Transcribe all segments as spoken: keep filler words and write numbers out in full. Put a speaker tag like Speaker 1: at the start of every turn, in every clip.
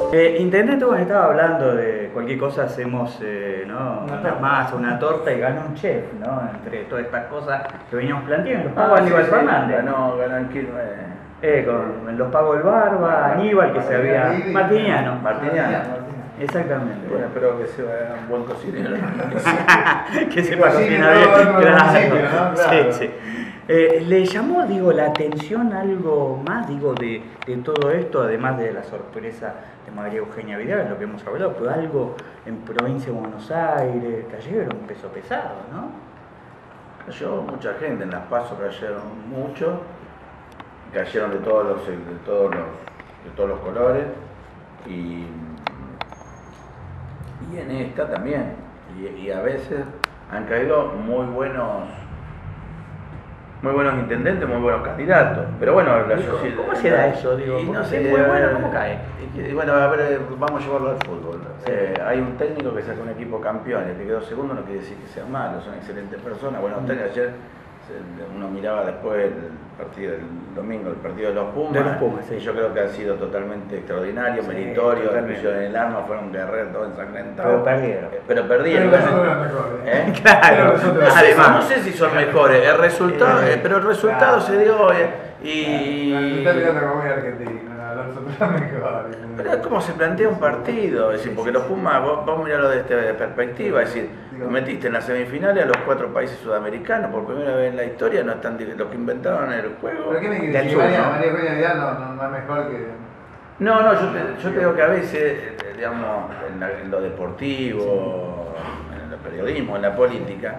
Speaker 1: Eh, intendente, bueno, estaba hablando de cualquier cosa, hacemos eh, ¿no?
Speaker 2: Una
Speaker 1: una
Speaker 2: torta.
Speaker 1: masa, una torta y gana un chef, ¿no? Entre todas estas cosas que veníamos planteando. Los
Speaker 2: Ah,
Speaker 1: pagos
Speaker 2: sí,
Speaker 1: Aníbal
Speaker 2: sí,
Speaker 1: Fernández.
Speaker 2: Ganó, ganó en Quilmes.
Speaker 1: Eh, con los pagos del Barba, Aníbal, que se había. Martiniano.
Speaker 2: Martiniano.
Speaker 1: Exactamente.
Speaker 2: Bueno, espero que sea un buen cocinero.
Speaker 1: Que sepa
Speaker 3: cocine
Speaker 1: cocinar
Speaker 3: todo
Speaker 1: bien.
Speaker 3: en el
Speaker 1: Claro.
Speaker 3: municipio, ¿no? Claro.
Speaker 1: Sí, sí. Eh, ¿Le llamó, digo, la atención algo más, digo, de, de todo esto, además de la sorpresa de María Eugenia Vidal, lo que hemos hablado, pero algo en provincia de Buenos Aires, cayeron un peso pesado, ¿no?
Speaker 2: Cayó mucha gente, en las pasos cayeron mucho, cayeron de todos los, de todos los, de todos los colores y, y en esta también. Y, y a veces han caído muy buenos muy buenos intendentes, muy buenos candidatos. Pero bueno, la sociedad.
Speaker 1: ¿Cómo se da eso? Digo,
Speaker 2: y no
Speaker 1: porque
Speaker 2: sé,
Speaker 1: es muy bueno, ¿cómo cae?
Speaker 2: Y bueno, a ver, vamos a llevarlo al fútbol. Eh, hay un técnico que saca un equipo campeón, el que quedó segundo no quiere decir que sea malo, son excelentes personas. Bueno, usted ayer uno miraba después el partido del domingo, el partido de los Pumas,
Speaker 1: de los Pumas sí.
Speaker 2: Y yo creo que han sido totalmente extraordinarios,
Speaker 1: sí,
Speaker 2: meritorios, pusieron el arma, fueron guerreros, todos ensangrentados.
Speaker 1: Pero perdieron.
Speaker 2: Pero perdieron.
Speaker 3: Pero nosotros eran mejores.
Speaker 2: ¿Eh?
Speaker 1: Claro.
Speaker 2: No sé, no sé si son mejores, el resultado, eh, pero el resultado
Speaker 3: claro.
Speaker 2: se dio eh, y...
Speaker 3: Me está mirando como muy argentino, no, nosotros eran mejores.
Speaker 2: Pero es como se plantea un partido, es decir, porque los Pumas, vos, vos miralo desde esta perspectiva, es decir, metiste en las semifinales a los cuatro países sudamericanos, por primera vez en la historia, no están los que inventaron el juego.
Speaker 3: ¿Pero qué me
Speaker 1: Del
Speaker 3: quieres decir?
Speaker 1: sur,
Speaker 3: María,
Speaker 1: ¿no?
Speaker 3: María Eugenia Vidal no, no, no es mejor que...
Speaker 2: No, no, yo te, yo te digo que a veces, eh, digamos, en, la- en lo deportivo, en el periodismo, en la política,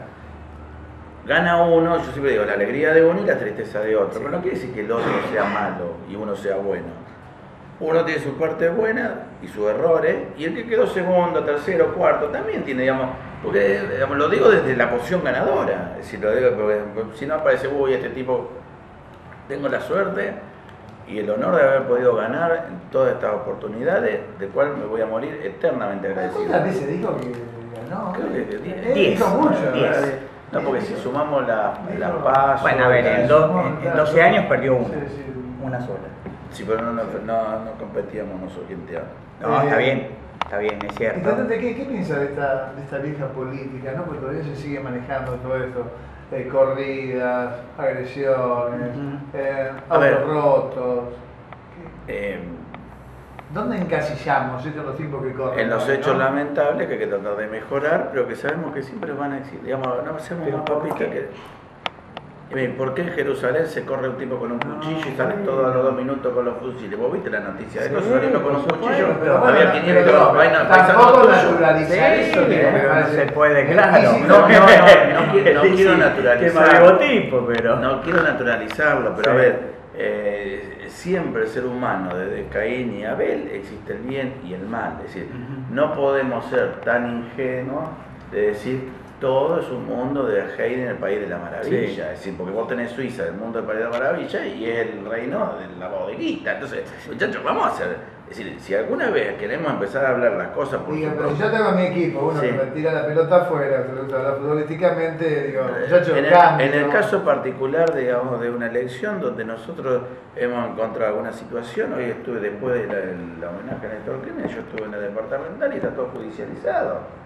Speaker 2: gana uno, yo siempre digo, la alegría de uno y la tristeza de otro, pero no quiere decir que el otro sea malo y uno sea bueno. Uno tiene su parte buena y sus errores, y el que quedó segundo, tercero, cuarto, también tiene, digamos, porque digamos, lo digo desde la posición ganadora, es decir, lo digo porque si no aparece, uy, este tipo, tengo la suerte y el honor de haber podido ganar en todas estas oportunidades, de cual me voy a morir eternamente agradecido.
Speaker 3: ¿Cuántas veces dijo que ganó?
Speaker 2: Creo que diez.
Speaker 3: Él dijo mucho,
Speaker 1: diez.
Speaker 3: ¿verdad?
Speaker 2: No, porque si sumamos la, la paz...
Speaker 1: Bueno, a ver, en, do- en- en doce años perdió una,
Speaker 3: Sí, sí.
Speaker 1: una sola.
Speaker 2: Sí, pero no, no, no, no competíamos nosotros, ¿quién te habla?
Speaker 1: No,
Speaker 3: Eh,
Speaker 1: está bien, está bien, es cierto.
Speaker 3: Intendente, ¿qué, qué piensa de esta, de esta vieja política? ¿No? Porque todavía se sigue manejando todo esto. Eh, corridas, agresiones,
Speaker 1: Ujú.
Speaker 3: eh,
Speaker 2: A ver.
Speaker 3: autos rotos.
Speaker 2: Eh,
Speaker 3: ¿Dónde encasillamos estos los tiempos que corren?
Speaker 2: en los
Speaker 3: hoy,
Speaker 2: hechos
Speaker 3: no?
Speaker 2: lamentables que hay que tratar de mejorar, pero que sabemos que siempre van a existir. Digamos, no hacemos
Speaker 1: Pero
Speaker 2: más
Speaker 1: ¿por
Speaker 2: papistas
Speaker 1: qué?
Speaker 2: que... Y bien, ¿por qué en Jerusalén se corre un tipo con un cuchillo y sale todos los dos minutos con los fusiles? ¿Vos viste la noticia de
Speaker 1: Sí,
Speaker 2: eso? Saliendo con un
Speaker 1: por
Speaker 2: cuchillo,
Speaker 1: supuesto.
Speaker 3: Pero
Speaker 2: había
Speaker 3: bueno,
Speaker 2: quinientos
Speaker 3: pero
Speaker 2: vainas
Speaker 3: tampoco
Speaker 2: paisanos tuyos.
Speaker 3: naturalizar
Speaker 1: Sí,
Speaker 3: eso, digo, me
Speaker 1: pero no
Speaker 3: parece-
Speaker 1: se puede,
Speaker 3: es
Speaker 1: claro.
Speaker 3: difícil.
Speaker 2: No, no, no, no quiero- no quiero
Speaker 1: Qué
Speaker 2: naturalizar.
Speaker 1: marigotipo, pero.
Speaker 2: No quiero naturalizarlo, pero
Speaker 1: Sí.
Speaker 2: a ver, eh, siempre el ser humano, desde Caín y Abel, existe el bien y el mal. Es decir,
Speaker 1: Ujú.
Speaker 2: no podemos ser tan ingenuos de decir todo es un mundo de Heiden, el país de la maravilla.
Speaker 1: Sí.
Speaker 2: Es decir, porque vos tenés Suiza, el mundo del país de la maravilla, y es el reino de la bodeguita. Entonces, muchachos, vamos a hacer. Es decir, si alguna vez queremos empezar a hablar las cosas por
Speaker 3: Digo,
Speaker 2: su
Speaker 3: pero si
Speaker 2: propio-
Speaker 3: yo tengo a mi equipo, uno
Speaker 2: Sí.
Speaker 3: que me tira la pelota afuera, que le gusta hablar futbolísticamente, digo, muchachos,
Speaker 2: en, el,
Speaker 3: cambio.
Speaker 2: en el caso particular, digamos, de una elección donde nosotros hemos encontrado alguna situación, hoy estuve después de la, la homenaje a Néstor Kirchner, yo estuve en la departamental y está todo judicializado.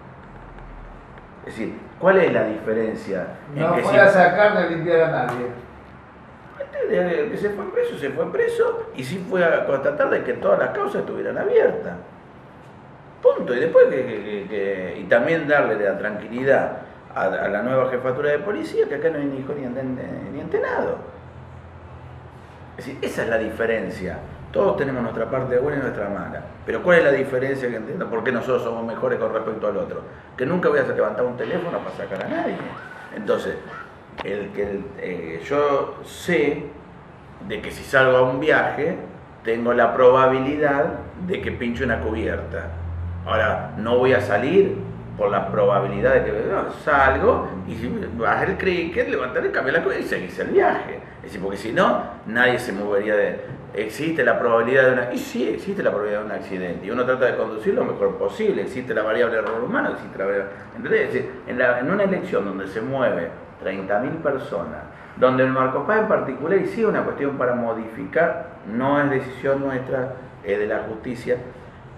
Speaker 2: Es decir, ¿cuál es la diferencia?
Speaker 3: No
Speaker 2: en que
Speaker 3: fue
Speaker 2: si-
Speaker 3: a sacar ni limpiar a nadie.
Speaker 2: Este, el que se fue preso, se fue preso y sí fue a constatar de que todas las causas estuvieran abiertas. Punto. Y después que, que- que- que- y también darle la tranquilidad a, a la nueva jefatura de policía que acá no hay ni hijo ni, enten- ni entenado. Es decir, esa es la diferencia. Todos tenemos nuestra parte buena y nuestra mala. Pero ¿cuál es la diferencia que entiendo? ¿Por qué nosotros somos mejores con respecto al otro? Que nunca voy a levantar un teléfono para sacar a nadie. Entonces, el que el- eh, yo sé de que si salgo a un viaje, tengo la probabilidad de que pinche una cubierta. Ahora, no voy a salir por la probabilidad de que no, salgo y si bajar el cricket, levantar el cambiar la cubierta y seguís el viaje. Es decir, porque si no, nadie se movería de... Existe la probabilidad de una... Y sí, existe la probabilidad de un accidente. Y uno trata de conducir lo mejor posible. Existe la variable error humano, existe la variable... ¿Entendés? Es decir, en, la- en una elección donde se mueve treinta mil personas, donde el Marcos Paz en particular, y sí es una cuestión para modificar, no es decisión nuestra, es de la justicia,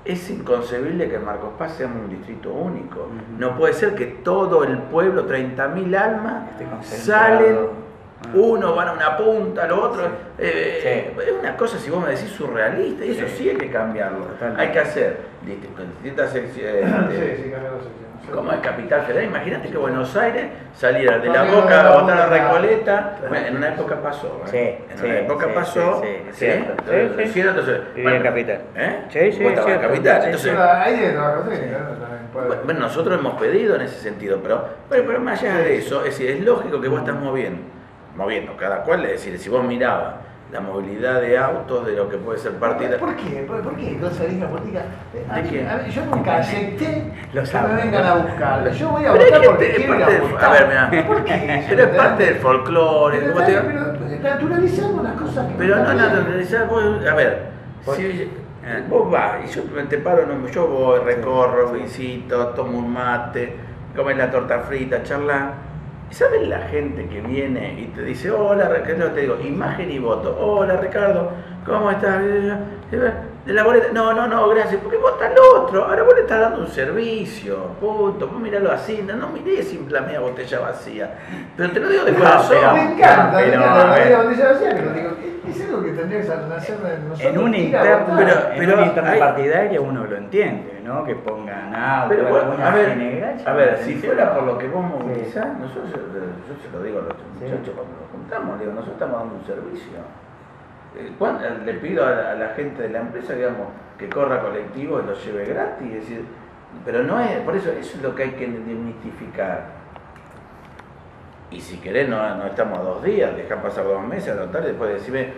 Speaker 2: es inconcebible que en Marcos Paz seamos un distrito único.
Speaker 1: Uh-huh.
Speaker 2: No puede ser que todo el pueblo, treinta mil almas,
Speaker 1: Este
Speaker 2: salen... Uno van a una punta, lo otro.
Speaker 1: Sí.
Speaker 2: Eh,
Speaker 1: Sí.
Speaker 2: Es una cosa, si vos me decís, surrealista, y eso
Speaker 1: Sí.
Speaker 2: sí hay que cambiarlo.
Speaker 1: Totalmente.
Speaker 2: Hay que hacer distintas secciones.
Speaker 3: Sí, sí, cambió la sección.
Speaker 2: Como es Capital Federal, imagínate que Buenos Aires saliera de la
Speaker 3: También
Speaker 2: Boca
Speaker 3: la
Speaker 2: a votar a
Speaker 3: Boca.
Speaker 2: Recoleta. Bueno, en una época pasó. ¿eh?
Speaker 1: Sí,
Speaker 2: en
Speaker 1: sí,
Speaker 2: una época
Speaker 1: sí,
Speaker 2: pasó.
Speaker 1: sí, sí,
Speaker 2: ¿sí?
Speaker 1: cierto.
Speaker 2: Entonces,
Speaker 1: Sí, sí.
Speaker 2: ¿cierto? Entonces,
Speaker 1: Vivía en Capital.
Speaker 2: ¿eh?
Speaker 1: Sí, sí,
Speaker 2: Vos estabas en
Speaker 1: cierto.
Speaker 2: Capital.
Speaker 1: Sí,
Speaker 2: Entonces,
Speaker 3: Pero ahí de trabajo técnica, ¿no? También puede.
Speaker 2: bueno, nosotros hemos pedido en ese sentido, pero, pero, pero más allá de eso, es decir, es lógico que vos estás moviendo, moviendo cada cual, es decir, si vos mirabas la movilidad de autos de lo que puede ser partida.
Speaker 3: ¿Por qué? ¿Por, por qué entonces la política? A,
Speaker 2: ¿De qué?
Speaker 3: a ver, yo nunca acepté
Speaker 1: Los
Speaker 3: que me
Speaker 1: autos.
Speaker 3: vengan a buscar. Yo voy a
Speaker 2: Pero es
Speaker 3: votar
Speaker 2: que
Speaker 3: porque
Speaker 2: es
Speaker 3: quiero ir
Speaker 2: parte
Speaker 3: a
Speaker 2: del-
Speaker 3: votar.
Speaker 2: a ver, mirá.
Speaker 3: ¿Por qué?
Speaker 2: Pero es parte del folclore.
Speaker 3: Pero,
Speaker 2: ¿cómo te-
Speaker 3: pero naturalizamos las cosas que
Speaker 2: Pero no,
Speaker 3: están
Speaker 2: no,
Speaker 3: bien.
Speaker 2: naturalizar, vos, a ver,
Speaker 1: Por-
Speaker 2: si
Speaker 1: eh.
Speaker 2: vos vas y yo te paro, en un- yo voy, recorro, visito, tomo un mate, comes la torta frita, charlas. ¿Sabes la gente que viene y te dice, hola, Ricardo, te digo, imagen y voto, hola Ricardo, ¿cómo estás? De la boleta, no, no, no, gracias, porque vota al otro, ahora vos le estás dando un servicio, punto, vos miralo así, no, no mirés sin la media botella vacía, pero te lo digo de
Speaker 1: No,
Speaker 2: corazón.
Speaker 1: pero-
Speaker 3: Me encanta, me
Speaker 1: pero,
Speaker 3: encanta
Speaker 1: a
Speaker 3: la
Speaker 1: ver.
Speaker 3: vida botella vacía, pero digo, es algo que tendría que nacer de nosotros.
Speaker 1: En una
Speaker 3: ir a
Speaker 1: interna,
Speaker 3: votar.
Speaker 2: Pero-
Speaker 1: en
Speaker 2: pero
Speaker 1: una interna
Speaker 2: hay-
Speaker 1: partidaria uno lo entiende, ¿no? Que pongan agua,
Speaker 2: Pero bueno,
Speaker 1: alguna
Speaker 2: a ver,
Speaker 1: general,
Speaker 2: a
Speaker 1: llama
Speaker 2: ver,
Speaker 1: la
Speaker 2: si
Speaker 1: atención.
Speaker 2: fuera por lo que vos
Speaker 1: Sí.
Speaker 2: movilizás, nosotros, yo se lo digo a los
Speaker 1: Sí.
Speaker 2: muchachos cuando nos juntamos, digo, nosotros estamos dando un servicio. Eh, ¿cuándo- Le pido a la, a la gente de la empresa, digamos, que corra colectivo y lo lleve gratis, es decir, pero no es, por eso, eso es lo que hay que desmitificar. Y si querés, no, no estamos a dos días, dejá pasar dos meses, anotar y después decime,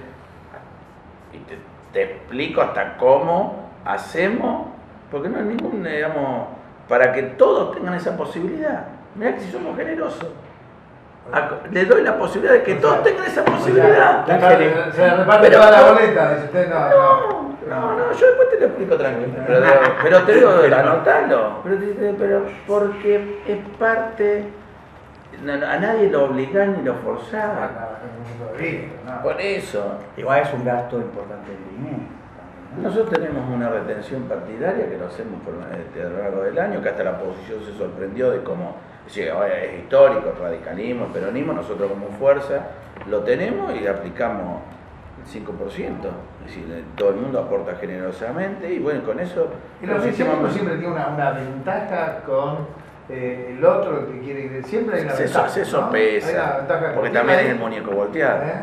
Speaker 2: y te, te explico hasta cómo hacemos, porque no hay ningún, digamos, para que todos tengan esa posibilidad. Mirá que si somos generosos, a- le doy la posibilidad de que todos tengan esa posibilidad.
Speaker 3: Se reparte- Se reparte
Speaker 2: Pero-
Speaker 3: toda la boleta, dice usted, no, no.
Speaker 2: No, no, yo después te lo explico tranquilo. Pero, digo, pero te digo, anotalo. Pero, te- pero porque es parte. no, no, a nadie lo obligás ni lo forzás. Por eso.
Speaker 1: Igual es un gasto importante de dinero. ¿no?
Speaker 2: Nosotros tenemos una retención partidaria que lo hacemos por, este, a lo largo del año, que hasta la oposición se sorprendió de cómo, es decir, es histórico, el radicalismo, el peronismo, nosotros como fuerza lo tenemos y aplicamos el cinco por ciento. Es decir, todo el mundo aporta generosamente y bueno, con eso...
Speaker 3: Y los oficialismo siempre tiene una, una ventaja con eh, el otro que quiere ir. Siempre hay una
Speaker 2: se,
Speaker 3: ventaja.
Speaker 2: se
Speaker 3: ¿no?
Speaker 2: sopesa,
Speaker 3: Hay una ventaja
Speaker 2: porque
Speaker 3: política
Speaker 2: también
Speaker 3: ahí.
Speaker 2: es el muñeco volteado.
Speaker 3: ¿Eh?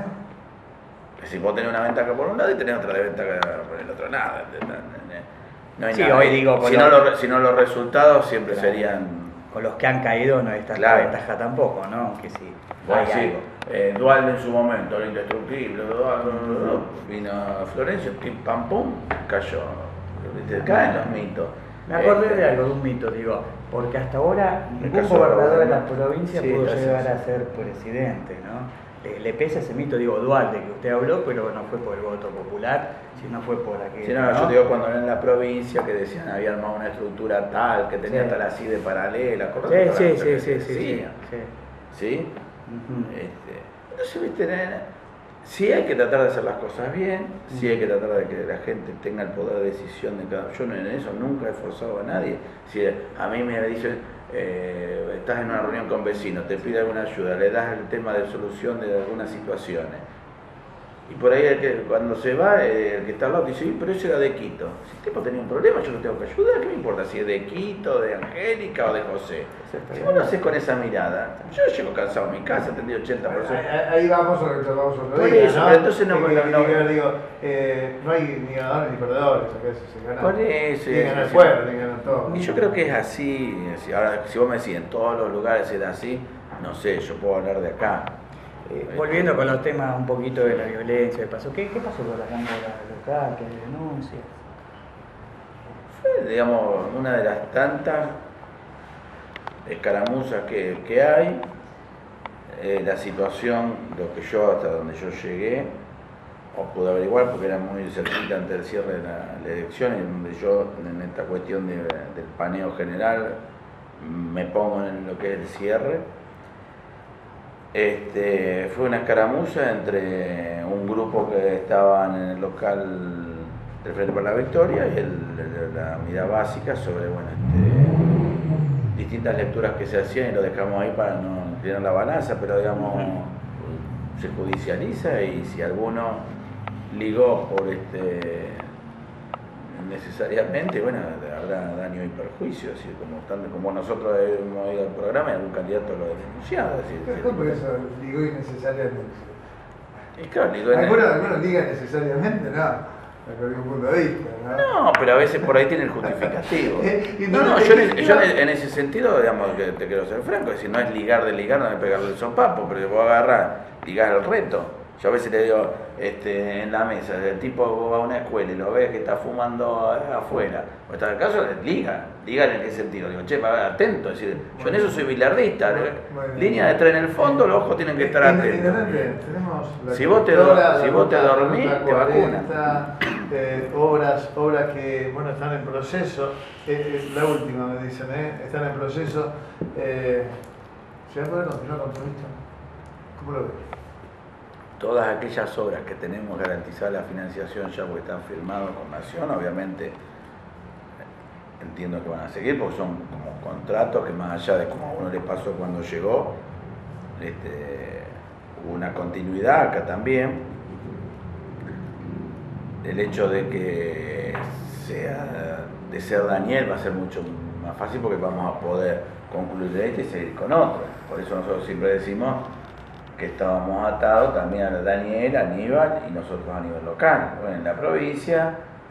Speaker 2: Es decir, vos tenés una ventaja por un lado y tenés otra desventaja por el otro, nada. No hay
Speaker 1: Sí,
Speaker 2: nada.
Speaker 1: hoy digo,
Speaker 2: si,
Speaker 1: con
Speaker 2: no
Speaker 1: los-
Speaker 2: los, si no los resultados siempre
Speaker 1: Claro.
Speaker 2: serían...
Speaker 1: Con los que han caído no está
Speaker 2: Claro.
Speaker 1: la ventaja tampoco, ¿no? Que sí.
Speaker 2: Bueno,
Speaker 1: hay
Speaker 2: sí,
Speaker 1: algo.
Speaker 2: eh, Dualde en su momento, el indestructible, Dualde, vino a Florencio, pim pam pum, cayó. ¿Viste? Caen los mitos.
Speaker 1: Me acordé
Speaker 2: Eh,
Speaker 1: de algo, de un mito, digo, porque hasta ahora
Speaker 2: El
Speaker 1: ningún
Speaker 2: caso de
Speaker 1: gobernador de la
Speaker 2: Dualde.
Speaker 1: provincia
Speaker 2: Sí,
Speaker 1: pudo
Speaker 2: gracias.
Speaker 1: llegar a ser presidente, ¿no? Le, le pesa ese mito, digo, Duarte, que usted habló, pero no fue por el voto popular, sino fue por aquel.
Speaker 2: Sí, no, yo digo cuando era en la provincia que decían había armado una estructura tal, que tenía
Speaker 1: Sí.
Speaker 2: hasta la C I D E paralela, ¿acordate
Speaker 1: Sí,
Speaker 2: todas
Speaker 1: sí,
Speaker 2: las
Speaker 1: sí,
Speaker 2: cosas
Speaker 1: sí,
Speaker 2: que
Speaker 1: sí,
Speaker 2: se
Speaker 1: sí,
Speaker 2: decían?
Speaker 1: sí.
Speaker 2: ¿Sí?
Speaker 1: Ujú.
Speaker 2: Este, entonces, viste, nena, sí hay que tratar de hacer las cosas bien, sí hay que tratar de que la gente tenga el poder de decisión de cada. Yo en eso nunca he forzado a nadie. Si a mí me dicen, eh, estás en una reunión con vecinos, te pide alguna ayuda, le das el tema de solución de algunas situaciones. Y por ahí el que, cuando se va, eh, el que está al lado dice, "Sí, pero ese era de Quito. Si el tipo tenía un problema, yo lo tengo que ayudar. ¿Qué me importa si es de Quito, de Angélica o de José? Si vos lo haces con esa mirada, yo llego cansado a mi casa, atendí ochenta personas.
Speaker 3: Ahí, ahí vamos sobre lo que vamos otro
Speaker 2: Por
Speaker 3: día,
Speaker 2: eso,
Speaker 3: ¿no?
Speaker 2: pero entonces no-
Speaker 3: Que- que-
Speaker 2: no-
Speaker 3: que yo digo, eh, no hay ni ganadores ni perdedores, acá se, se gana.
Speaker 2: Por eso,
Speaker 3: Tiene que ganar el
Speaker 2: sí.
Speaker 3: pueblo, tiene que ganar todo.
Speaker 2: Y yo creo que es así. Si, ahora, si vos me decís en todos los lugares era así, no sé, yo puedo hablar de acá.
Speaker 1: Eh, volviendo con los temas un poquito de la violencia, de paso, ¿qué, qué pasó con la cámara local? ¿Qué denuncias?
Speaker 2: Fue, digamos, una de las tantas escaramuzas que, que hay. Eh, la situación, lo que yo, hasta donde yo llegué, o pude averiguar porque era muy cerquita antes del cierre de la, la elección, y donde yo, en esta cuestión de- del paneo general, me pongo en lo que es el cierre. Este, fue una escaramuza entre un grupo que estaban en el local del Frente para la Victoria y el, el, la unidad básica sobre, bueno, este, distintas lecturas que se hacían y lo dejamos ahí para no inclinar la balanza, pero digamos, se judicializa y si alguno ligó por este necesariamente, bueno, habrá daño y perjuicio, así como, tanto como nosotros hemos ido al programa y algún candidato lo ha denunciado. Así,
Speaker 3: ¿Cómo por eso ligó innecesariamente?
Speaker 2: Y claro, ligó en
Speaker 3: Algunos, algunos ligan necesariamente, no. Desde algún punto de vista, ¿no?
Speaker 2: No, pero a veces por ahí tiene el justificativo. No, no, yo, en, yo en ese sentido, digamos, que te quiero ser franco, es decir, no es ligar de ligar, no es pegarle el sopapo, pero vos agarrás, ligás el reto. Yo a veces le digo este, en la mesa, el tipo va a una escuela y lo ves que está fumando afuera, o está en el caso, liga, liga en qué sentido, digo, che, va atento, es decir, yo en eso soy bilardista, línea de tren en el fondo, los ojos tienen que estar atentos. Si vos te, do, si vos te dormís, te vacunas.
Speaker 3: Eh, obras, obras que bueno están en proceso, eh, eh, la última me dicen, eh, están en proceso. Eh, ¿Se va a poder continuar con todo esto? ¿Cómo lo ves?
Speaker 2: Todas aquellas obras que tenemos garantizada la financiación ya porque están firmados con Nación, obviamente entiendo que van a seguir porque son como contratos que más allá de como a uno le pasó cuando llegó, este, hubo una continuidad acá también. El hecho de que sea de ser Daniel va a ser mucho más fácil porque vamos a poder concluir este y seguir con otro. Por eso nosotros siempre decimos que estábamos atados también a Daniel, Aníbal y nosotros a nivel local. Bueno, en la provincia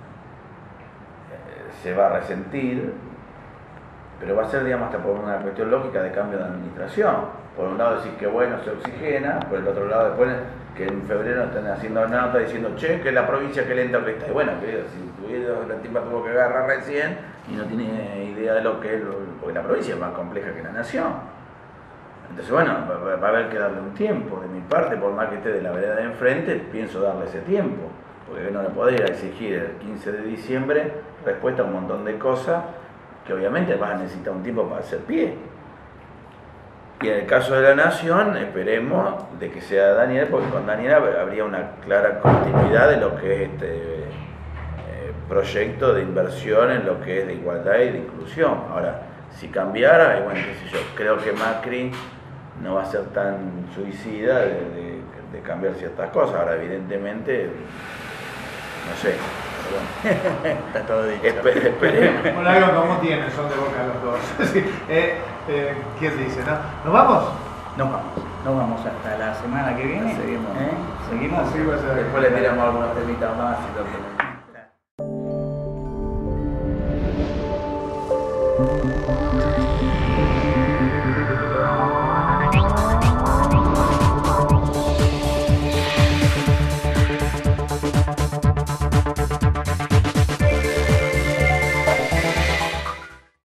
Speaker 2: eh, se va a resentir, pero va a ser, digamos, hasta por una cuestión lógica de cambio de administración. Por un lado decir que bueno, se oxigena, por el otro lado después que en febrero están haciendo nota diciendo, che, que la provincia que lenta que está. Y bueno, que si tuviera, la tipa tuvo que agarrar recién y no tiene idea de lo que es, porque la provincia es más compleja que la nación. Entonces, bueno, va, va a haber que darle un tiempo. De mi parte, por más que esté de la vereda de enfrente, pienso darle ese tiempo, porque no le podría exigir el quince de diciembre respuesta a un montón de cosas que obviamente vas a necesitar un tiempo para hacer pie. Y en el caso de la Nación, esperemos de que sea Daniel, porque con Daniel habría una clara continuidad de lo que es este eh, proyecto de inversión en lo que es de igualdad y de inclusión. Ahora, si cambiara, bueno, qué sé yo, creo que Macri no va a ser tan suicida de, de, de cambiar ciertas cosas. Ahora, evidentemente, no sé. Bueno,
Speaker 1: está todo dicho.
Speaker 2: Esper, esperemos.
Speaker 3: Bueno, algo como tienen, son de boca los dos. Sí, eh, eh, ¿quién dice, no? ¿Nos vamos?
Speaker 1: Nos vamos. Nos vamos hasta la semana que viene.
Speaker 2: Seguimos.
Speaker 1: ¿Eh? Seguimos.
Speaker 3: Sí, va a ser.
Speaker 2: Después le tiramos algunos temitas más y lo que...
Speaker 3: Thank you.